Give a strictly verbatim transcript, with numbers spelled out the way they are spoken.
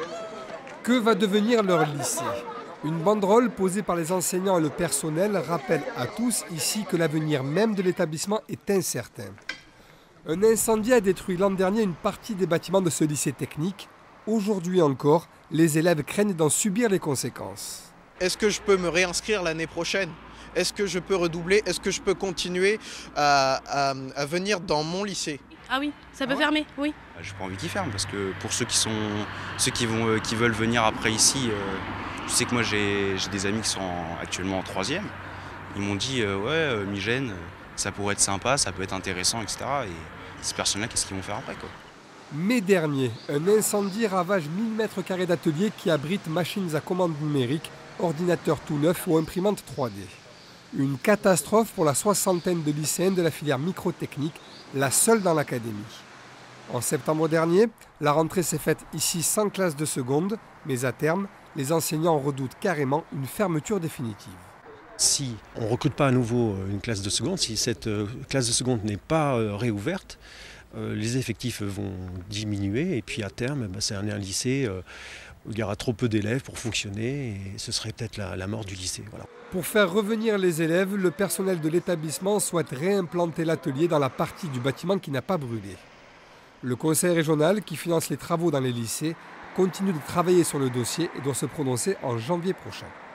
Que va devenir leur lycée? Une banderole posée par les enseignants et le personnel rappelle à tous ici que l'avenir même de l'établissement est incertain. Un incendie a détruit l'an dernier une partie des bâtiments de ce lycée technique. Aujourd'hui encore, les élèves craignent d'en subir les conséquences. Est-ce que je peux me réinscrire l'année prochaine? Est-ce que je peux redoubler? Est-ce que je peux continuer à, à, à venir dans mon lycée? Ah oui, ça peut ah ouais. fermer, oui. J'ai pas envie qu'il ferme parce que pour ceux qui, sont, ceux qui, vont, qui veulent venir après ici, euh, je sais que moi j'ai des amis qui sont en, actuellement en troisième. Ils m'ont dit euh, ouais, euh, Migène, ça pourrait être sympa, ça peut être intéressant, et cetera. Et ces personnes-là, qu'est-ce qu'ils vont faire après quoi? Mai dernier, un incendie ravage mille mètres carrés d'ateliers qui abritent machines à commande numérique, ordinateurs tout neufs ou imprimantes trois D. Une catastrophe pour la soixantaine de lycéens de la filière microtechnique, la seule dans l'académie. En septembre dernier, la rentrée s'est faite ici sans classe de seconde, mais à terme, les enseignants redoutent carrément une fermeture définitive. Si on ne recrute pas à nouveau une classe de seconde, si cette classe de seconde n'est pas réouverte, les effectifs vont diminuer et puis à terme, c'est un lycée où il y aura trop peu d'élèves pour fonctionner et ce serait peut-être la, la mort du lycée. Voilà. Pour faire revenir les élèves, le personnel de l'établissement souhaite réimplanter l'atelier dans la partie du bâtiment qui n'a pas brûlé. Le conseil régional, qui finance les travaux dans les lycées, continue de travailler sur le dossier et doit se prononcer en janvier prochain.